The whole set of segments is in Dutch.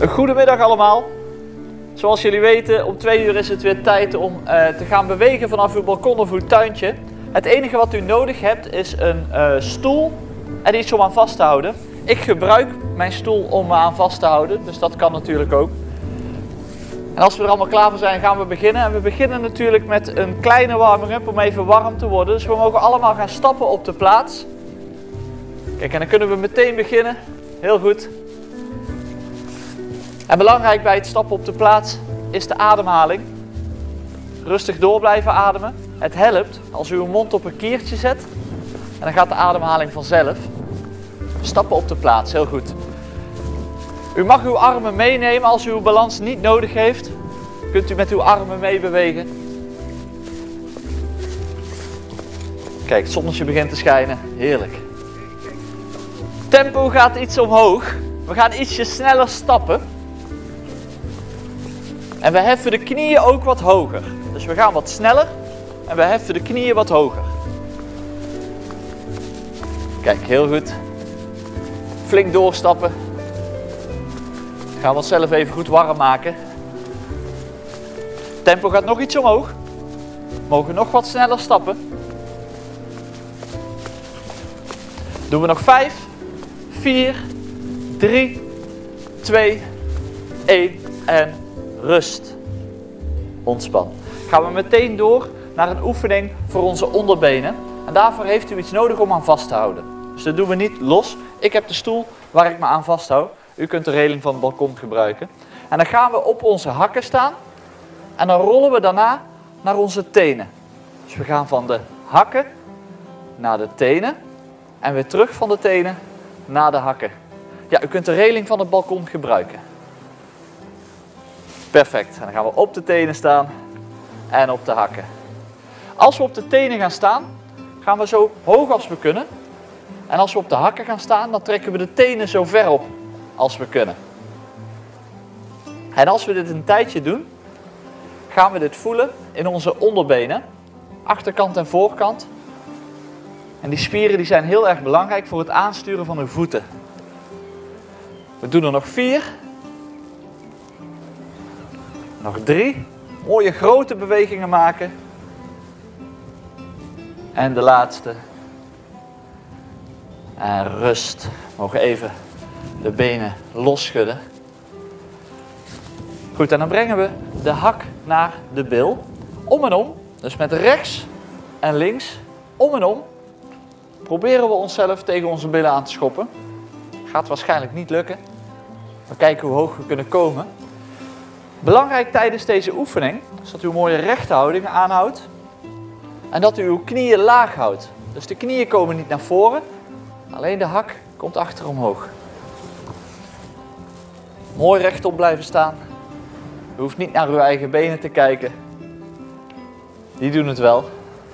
Goedemiddag allemaal. Zoals jullie weten, om 2 uur is het weer tijd om te gaan bewegen vanaf uw balkon of uw tuintje. Het enige wat u nodig hebt is een stoel en iets om aan vast te houden. Ik gebruik mijn stoel om me aan vast te houden, dus dat kan natuurlijk ook. En als we er allemaal klaar voor zijn, gaan we beginnen. En we beginnen natuurlijk met een kleine warming-up om even warm te worden. Dus we mogen allemaal gaan stappen op de plaats. Kijk, en dan kunnen we meteen beginnen. Heel goed. En belangrijk bij het stappen op de plaats is de ademhaling. Rustig door blijven ademen. Het helpt als u uw mond op een kiertje zet. En dan gaat de ademhaling vanzelf. Stappen op de plaats, heel goed. U mag uw armen meenemen als u uw balans niet nodig heeft. Kunt u met uw armen meebewegen. Kijk, het zonnetje begint te schijnen. Heerlijk. Tempo gaat iets omhoog. We gaan ietsje sneller stappen. En we heffen de knieën ook wat hoger. Dus we gaan wat sneller en we heffen de knieën wat hoger. Kijk, heel goed. Flink doorstappen. Gaan we onszelf even goed warm maken. Tempo gaat nog iets omhoog. We mogen nog wat sneller stappen. Doen we nog 5, 4, 3, 2, 1 en rust. Ontspan. Gaan we meteen door naar een oefening voor onze onderbenen. En daarvoor heeft u iets nodig om aan vast te houden. Dus dat doen we niet los. Ik heb de stoel waar ik me aan vasthoud. U kunt de reling van het balkon gebruiken. En dan gaan we op onze hakken staan. En dan rollen we daarna naar onze tenen. Dus we gaan van de hakken naar de tenen. En weer terug van de tenen naar de hakken. Ja, u kunt de reling van het balkon gebruiken. Perfect. En dan gaan we op de tenen staan en op de hakken. Als we op de tenen gaan staan, gaan we zo hoog als we kunnen. En als we op de hakken gaan staan, dan trekken we de tenen zo ver op als we kunnen. En als we dit een tijdje doen, gaan we dit voelen in onze onderbenen. Achterkant en voorkant. En die spieren die zijn heel erg belangrijk voor het aansturen van uw voeten. We doen er nog 4. Nog 3. Mooie grote bewegingen maken. En de laatste. En rust. We mogen even de benen losschudden. Goed, en dan brengen we de hak naar de bil. Om en om. Dus met rechts en links. Om en om. Proberen we onszelf tegen onze billen aan te schoppen. Gaat waarschijnlijk niet lukken. We kijken hoe hoog we kunnen komen. Belangrijk tijdens deze oefening is dat u een mooie rechte houding aanhoudt. En dat u uw knieën laag houdt. Dus de knieën komen niet naar voren. Alleen de hak komt achter omhoog. Mooi rechtop blijven staan. U hoeft niet naar uw eigen benen te kijken. Die doen het wel.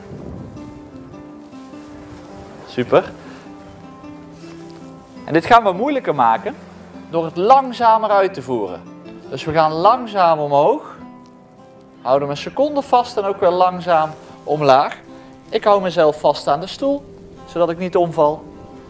Super. En dit gaan we moeilijker maken door het langzamer uit te voeren. Dus we gaan langzaam omhoog. Houden hem een seconde vast en ook weer langzaam omlaag. Ik hou mezelf vast aan de stoel, zodat ik niet omval.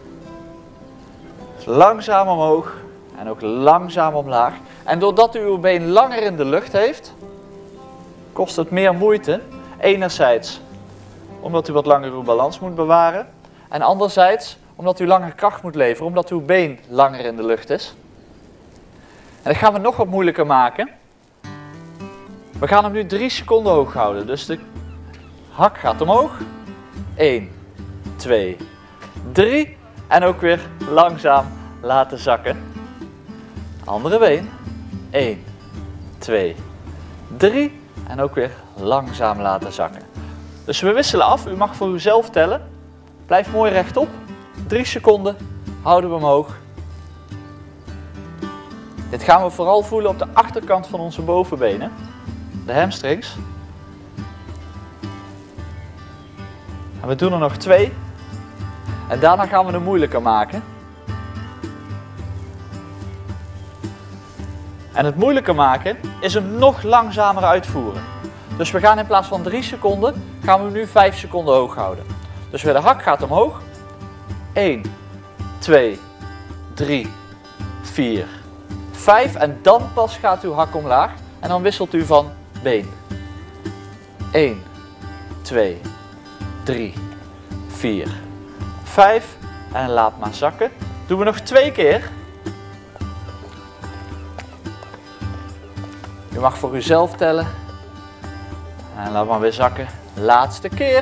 Dus langzaam omhoog en ook langzaam omlaag. En doordat u uw been langer in de lucht heeft, kost het meer moeite. Enerzijds omdat u wat langer uw balans moet bewaren. En anderzijds omdat u langer kracht moet leveren, omdat uw been langer in de lucht is. En dat gaan we nog wat moeilijker maken. We gaan hem nu 3 seconden hoog houden. Dus de hak gaat omhoog. 1, 2, 3. En ook weer langzaam laten zakken. Andere been. 1, 2, 3. En ook weer langzaam laten zakken. Dus we wisselen af. U mag voor uzelf tellen. Blijf mooi rechtop. 3 seconden. Houden we hem hoog. Dit gaan we vooral voelen op de achterkant van onze bovenbenen. De hamstrings. En we doen er nog 2. En daarna gaan we het moeilijker maken. En het moeilijker maken is hem nog langzamer uitvoeren. Dus we gaan in plaats van 3 seconden, gaan we hem nu 5 seconden hoog houden. Dus weer de hak gaat omhoog. 1, 2, 3, 4, 5 en dan pas gaat uw hak omlaag. En dan wisselt u van been. 1, 2, 3, 4, 5. En laat maar zakken. Doen we nog 2 keer. U mag voor uzelf tellen. En laat maar weer zakken. Laatste keer.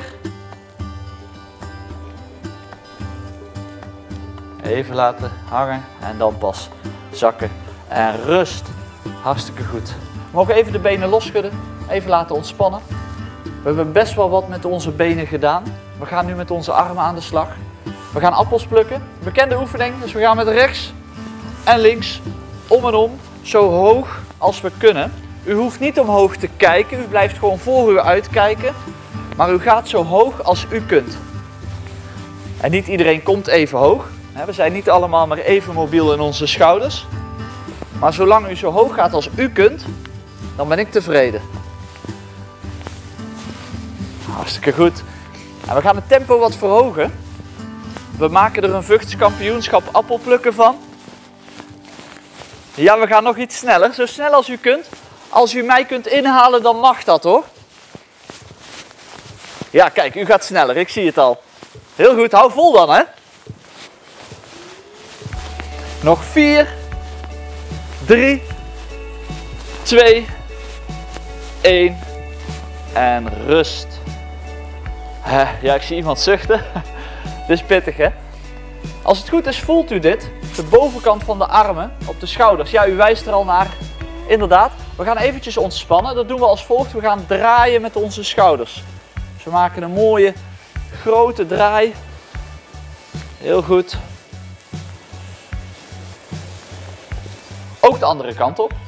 Even laten hangen en dan pas zakken. En rust. Hartstikke goed. We mogen even de benen losschudden. Even laten ontspannen. We hebben best wel wat met onze benen gedaan. We gaan nu met onze armen aan de slag. We gaan appels plukken. Bekende oefening. Dus we gaan met rechts en links om en om. Zo hoog als we kunnen. U hoeft niet omhoog te kijken. U blijft gewoon voor u uitkijken. Maar u gaat zo hoog als u kunt. En niet iedereen komt even hoog. We zijn niet allemaal maar even mobiel in onze schouders. Maar zolang u zo hoog gaat als u kunt, dan ben ik tevreden. Hartstikke goed. En we gaan het tempo wat verhogen. We maken er een Vugts kampioenschap appelplukken van. Ja, we gaan nog iets sneller. Zo snel als u kunt. Als u mij kunt inhalen, dan mag dat hoor. Ja, kijk, u gaat sneller. Ik zie het al. Heel goed, hou vol dan hè. Nog 4, 3, 2, 1 en rust. Ja, ik zie iemand zuchten. Dit is pittig hè. Als het goed is voelt u dit. De bovenkant van de armen op de schouders. Ja, u wijst er al naar. Inderdaad. We gaan eventjes ontspannen. Dat doen we als volgt. We gaan draaien met onze schouders. Dus we maken een mooie grote draai. Heel goed. Ook de andere kant op.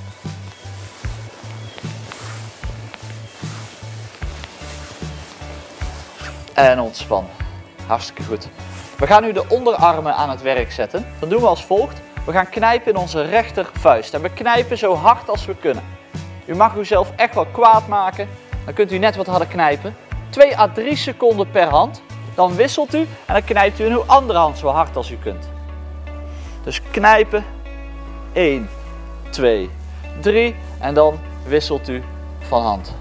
En ontspan. Hartstikke goed. We gaan nu de onderarmen aan het werk zetten. Dat doen we als volgt. We gaan knijpen in onze rechtervuist. En we knijpen zo hard als we kunnen. U mag uzelf echt wel kwaad maken. Dan kunt u net wat harder knijpen. 2 à 3 seconden per hand. Dan wisselt u en dan knijpt u in uw andere hand zo hard als u kunt. Dus knijpen. 1, 2, 3 en dan wisselt u van hand.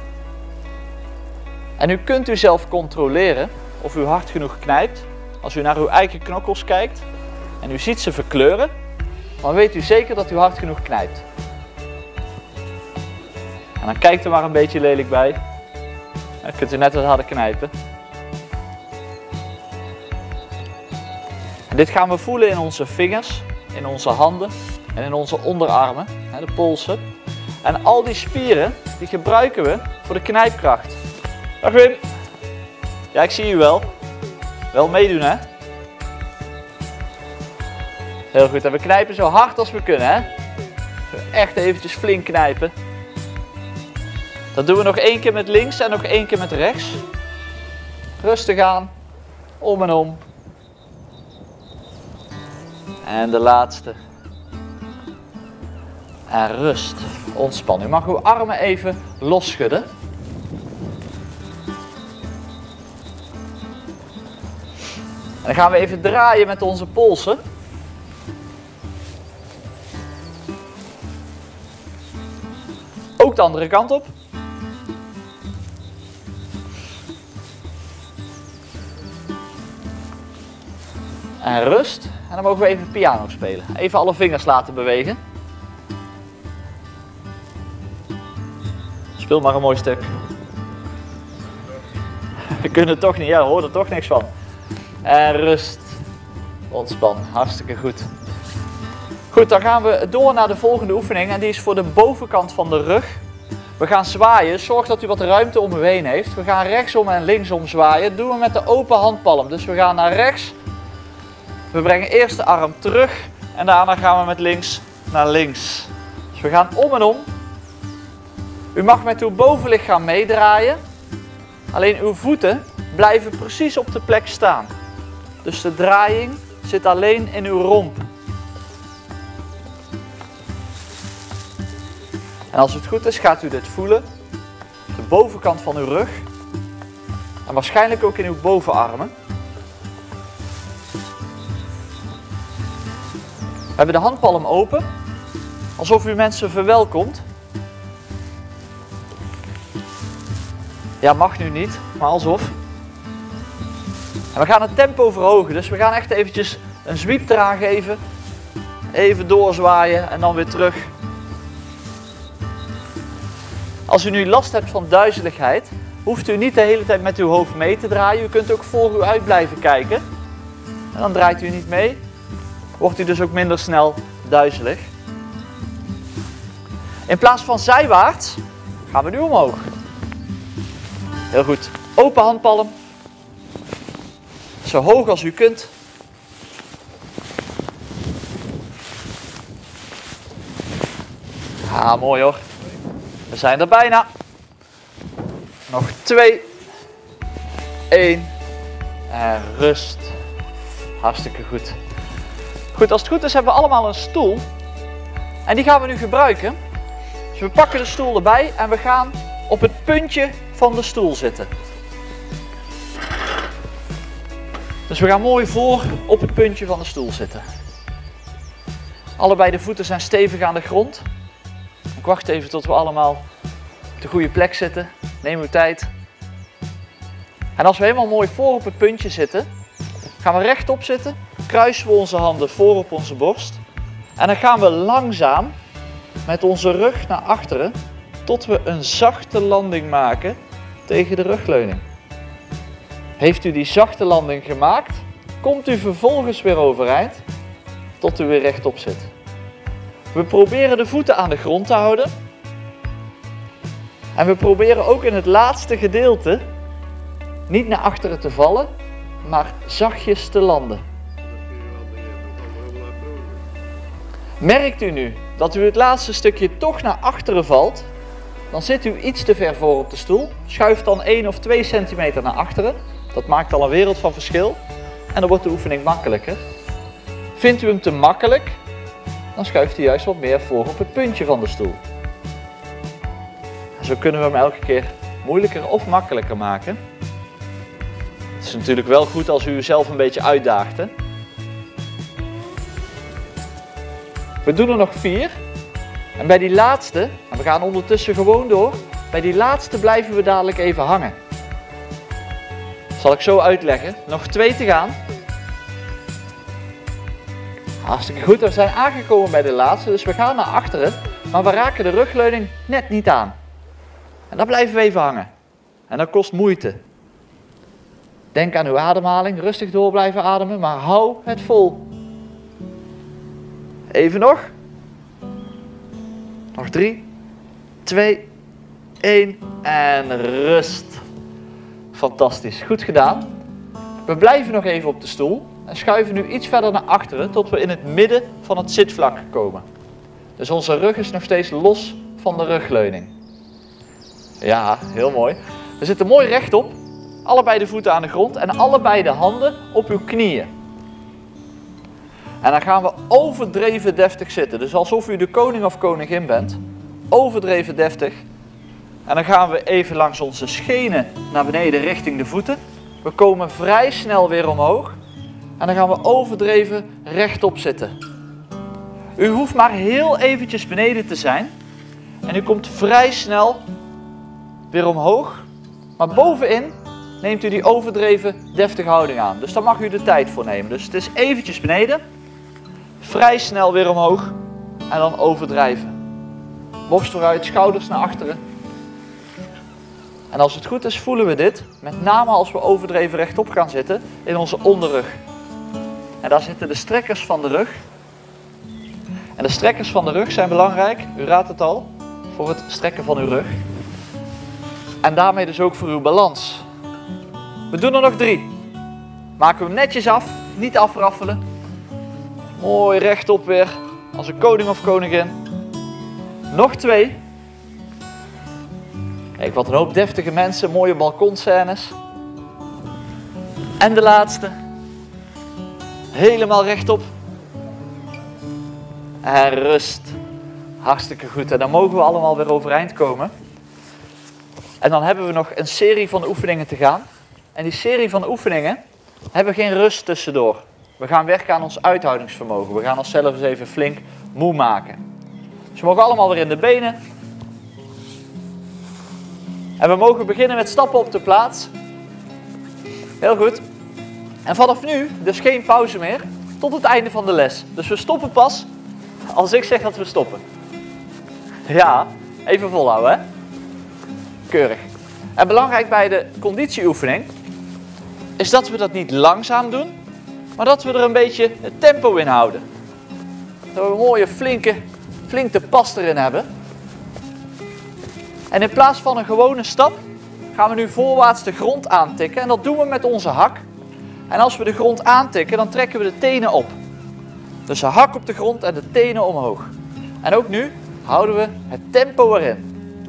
En u kunt u zelf controleren of u hard genoeg knijpt. Als u naar uw eigen knokkels kijkt en u ziet ze verkleuren, dan weet u zeker dat u hard genoeg knijpt. En dan kijkt u maar een beetje lelijk bij. Dan kunt u net wat harder knijpen. En dit gaan we voelen in onze vingers, in onze handen en in onze onderarmen, de polsen. En al die spieren die gebruiken we voor de knijpkracht. Dag Wim. Ja, ik zie u wel. Wel meedoen hè. Heel goed. En we knijpen zo hard als we kunnen hè. Zo echt eventjes flink knijpen. Dat doen we nog 1 keer met links en nog 1 keer met rechts. Rustig aan. Om en om. En de laatste. En rust. Ontspan. U mag uw armen even losschudden. En dan gaan we even draaien met onze polsen. Ook de andere kant op. En rust. En dan mogen we even piano spelen. Even alle vingers laten bewegen. Speel maar een mooi stuk. We kunnen het toch niet, ja, we horen er toch niks van. En rust. Ontspan. Hartstikke goed. Goed, dan gaan we door naar de volgende oefening. En die is voor de bovenkant van de rug. We gaan zwaaien. Zorg dat u wat ruimte om u heen heeft. We gaan rechtsom en linksom zwaaien. Dat doen we met de open handpalm. Dus we gaan naar rechts. We brengen eerst de arm terug. En daarna gaan we met links naar links. Dus we gaan om en om. U mag met uw bovenlichaam meedraaien. Alleen uw voeten blijven precies op de plek staan. Dus de draaiing zit alleen in uw romp. En als het goed is, gaat u dit voelen. De bovenkant van uw rug. En waarschijnlijk ook in uw bovenarmen. We hebben de handpalm open. Alsof u mensen verwelkomt. Ja, mag nu niet, maar alsof. En we gaan het tempo verhogen, dus we gaan echt eventjes een zwiep eraan geven. Even doorzwaaien en dan weer terug. Als u nu last hebt van duizeligheid, hoeft u niet de hele tijd met uw hoofd mee te draaien. U kunt ook voor u uit blijven kijken. En dan draait u niet mee. Wordt u dus ook minder snel duizelig. In plaats van zijwaarts gaan we nu omhoog. Heel goed. Open handpalm. Zo hoog als u kunt. Ah, mooi hoor. We zijn er bijna. Nog 2. 1. En rust. Hartstikke goed. Goed, als het goed is hebben we allemaal een stoel. En die gaan we nu gebruiken. Dus we pakken de stoel erbij en we gaan op het puntje van de stoel zitten. Dus we gaan mooi voor op het puntje van de stoel zitten. Allebei de voeten zijn stevig aan de grond. Ik wacht even tot we allemaal op de goede plek zitten. Neem uw tijd. En als we helemaal mooi voor op het puntje zitten, gaan we rechtop zitten. Kruisen we onze handen voor op onze borst. En dan gaan we langzaam met onze rug naar achteren tot we een zachte landing maken tegen de rugleuning. Heeft u die zachte landing gemaakt, komt u vervolgens weer overeind tot u weer rechtop zit. We proberen de voeten aan de grond te houden. En we proberen ook in het laatste gedeelte niet naar achteren te vallen, maar zachtjes te landen. Merkt u nu dat u het laatste stukje toch naar achteren valt, dan zit u iets te ver voor op de stoel. Schuif dan 1 of 2 centimeter naar achteren. Dat maakt al een wereld van verschil. En dan wordt de oefening makkelijker. Vindt u hem te makkelijk, dan schuift u juist wat meer voor op het puntje van de stoel. En zo kunnen we hem elke keer moeilijker of makkelijker maken. Het is natuurlijk wel goed als u zelf een beetje uitdaagt. Hè? We doen er nog 4. En bij die laatste, en we gaan ondertussen gewoon door, bij die laatste blijven we dadelijk even hangen. Dat zal ik zo uitleggen. Nog 2 te gaan. Hartstikke goed, we zijn aangekomen bij de laatste, dus we gaan naar achteren, maar we raken de rugleuning net niet aan. En dan blijven we even hangen. En dat kost moeite. Denk aan uw ademhaling, rustig door blijven ademen, maar hou het vol. Even nog. Nog 3, 2, 1 en rust. Fantastisch, goed gedaan. We blijven nog even op de stoel en schuiven nu iets verder naar achteren tot we in het midden van het zitvlak komen. Dus onze rug is nog steeds los van de rugleuning. Ja, heel mooi. We zitten mooi rechtop, allebei de voeten aan de grond en allebei de handen op uw knieën. En dan gaan we overdreven deftig zitten. Dus alsof u de koning of koningin bent. Overdreven deftig. En dan gaan we even langs onze schenen naar beneden richting de voeten. We komen vrij snel weer omhoog. En dan gaan we overdreven rechtop zitten. U hoeft maar heel eventjes beneden te zijn. En u komt vrij snel weer omhoog. Maar bovenin neemt u die overdreven deftige houding aan. Dus daar mag u de tijd voor nemen. Dus het is eventjes beneden. Vrij snel weer omhoog. En dan overdrijven. Borst vooruit, schouders naar achteren. En als het goed is voelen we dit, met name als we overdreven rechtop gaan zitten, in onze onderrug. En daar zitten de strekkers van de rug. En de strekkers van de rug zijn belangrijk, u raadt het al, voor het strekken van uw rug. En daarmee dus ook voor uw balans. We doen er nog 3. Maken we hem netjes af, niet afraffelen. Mooi rechtop weer, als een koning of koningin. Nog 2. Kijk, wat een hoop deftige mensen, mooie balkonscènes. En de laatste. Helemaal rechtop. En rust. Hartstikke goed. En dan mogen we allemaal weer overeind komen. En dan hebben we nog een serie van oefeningen te gaan. En die serie van oefeningen hebben geen rust tussendoor. We gaan werken aan ons uithoudingsvermogen. We gaan onszelf eens even flink moe maken. Ze mogen allemaal weer in de benen. En we mogen beginnen met stappen op de plaats. Heel goed. En vanaf nu, dus geen pauze meer, tot het einde van de les. Dus we stoppen pas als ik zeg dat we stoppen. Ja, even volhouden hè. Keurig. En belangrijk bij de conditieoefening is dat we dat niet langzaam doen, maar dat we er een beetje het tempo in houden. Dat we een mooie flinke pas erin hebben. En in plaats van een gewone stap gaan we nu voorwaarts de grond aantikken. En dat doen we met onze hak. En als we de grond aantikken, dan trekken we de tenen op. Dus de hak op de grond en de tenen omhoog. En ook nu houden we het tempo erin.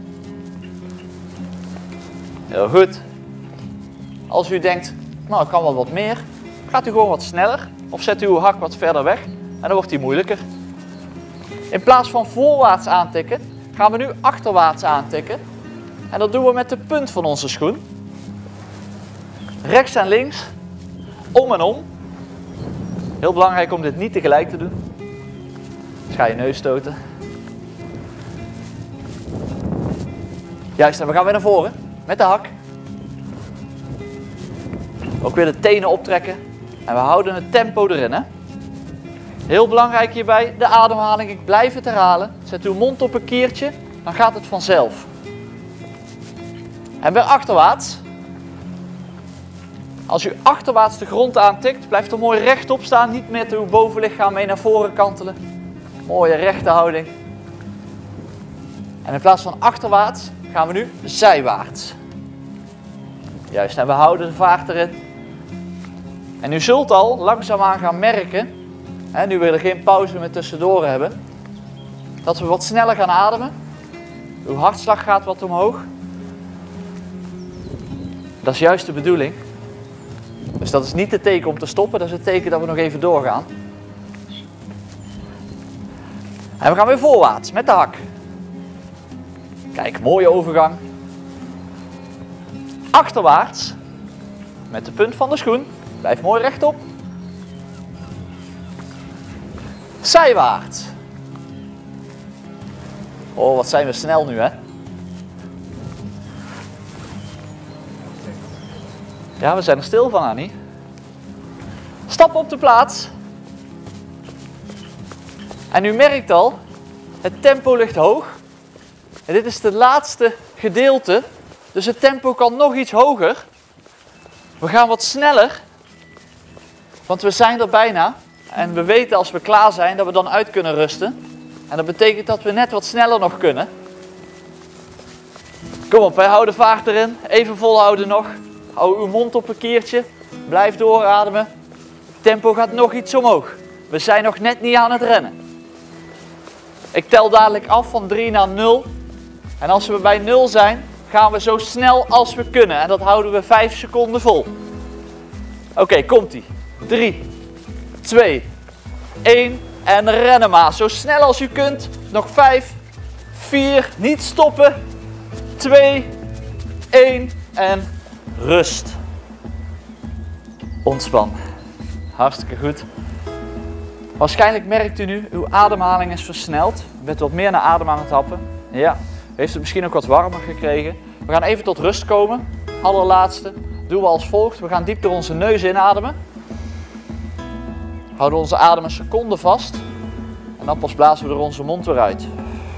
Heel goed. Als u denkt, nou ik kan wel wat meer, gaat u gewoon wat sneller. Of zet uw hak wat verder weg en dan wordt die moeilijker. In plaats van voorwaarts aantikken, gaan we nu achterwaarts aantikken. En dat doen we met de punt van onze schoen. Rechts en links, om en om. Heel belangrijk om dit niet tegelijk te doen. Dus ga je neus stoten. Juist, en we gaan weer naar voren met de hak. Ook weer de tenen optrekken. En we houden het tempo erin. Hè? Heel belangrijk hierbij, de ademhaling. Ik blijf het herhalen. Zet uw mond op een kiertje, dan gaat het vanzelf. En weer achterwaarts. Als u achterwaarts de grond aantikt, blijft er mooi rechtop staan. Niet met uw bovenlichaam mee naar voren kantelen. Mooie rechte houding. En in plaats van achterwaarts gaan we nu zijwaarts. Juist, en we houden de vaart erin. En u zult al langzaamaan gaan merken, hè, nu we er geen pauze meer tussendoor hebben, dat we wat sneller gaan ademen. Uw hartslag gaat wat omhoog. Dat is juist de bedoeling. Dus dat is niet het teken om te stoppen, dat is het teken dat we nog even doorgaan. En we gaan weer voorwaarts met de hak. Kijk, mooie overgang. Achterwaarts met de punt van de schoen. Blijf mooi rechtop. Zijwaarts. Oh, wat zijn we snel nu, hè? Ja, we zijn er stil van, Annie. Stap op de plaats. En u merkt al, het tempo ligt hoog. En dit is het laatste gedeelte. Dus het tempo kan nog iets hoger. We gaan wat sneller. Want we zijn er bijna. En we weten als we klaar zijn dat we dan uit kunnen rusten. En dat betekent dat we net wat sneller nog kunnen. Kom op, wij houden vaart erin. Even volhouden nog. Hou uw mond op een kiertje. Blijf doorademen. Het tempo gaat nog iets omhoog. We zijn nog net niet aan het rennen. Ik tel dadelijk af van 3 naar 0. En als we bij 0 zijn, gaan we zo snel als we kunnen. En dat houden we 5 seconden vol. Oké, komt-ie. 3, 2, 1 en rennen maar. Zo snel als u kunt. Nog 5, 4, niet stoppen. 2, 1 en rust. Ontspan. Hartstikke goed. Waarschijnlijk merkt u nu, uw ademhaling is versneld. U bent wat meer naar adem aan het happen. Ja, u heeft het misschien ook wat warmer gekregen. We gaan even tot rust komen. Allerlaatste doen we als volgt. We gaan diep door onze neus inademen. Houden onze adem een seconde vast. En dan pas blazen we door onze mond weer uit.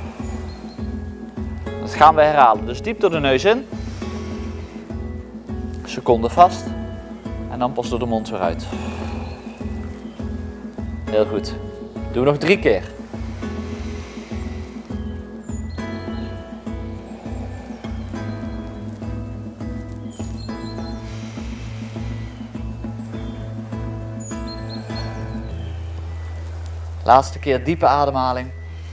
Dat gaan we herhalen. Dus diep door de neus in. Seconde vast. En dan pas door de mond weer uit. Heel goed. Doen we nog 3 keer. Laatste keer diepe ademhaling.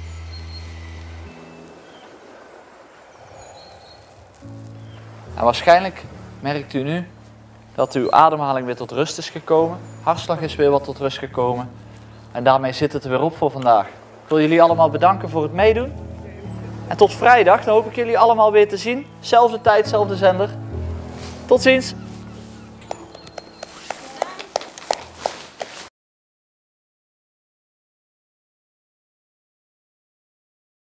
En waarschijnlijk merkt u nu dat uw ademhaling weer tot rust is gekomen. Hartslag is weer wat tot rust gekomen. En daarmee zit het er weer op voor vandaag. Ik wil jullie allemaal bedanken voor het meedoen. En tot vrijdag, dan hoop ik jullie allemaal weer te zien. Zelfde tijd, zelfde zender. Tot ziens.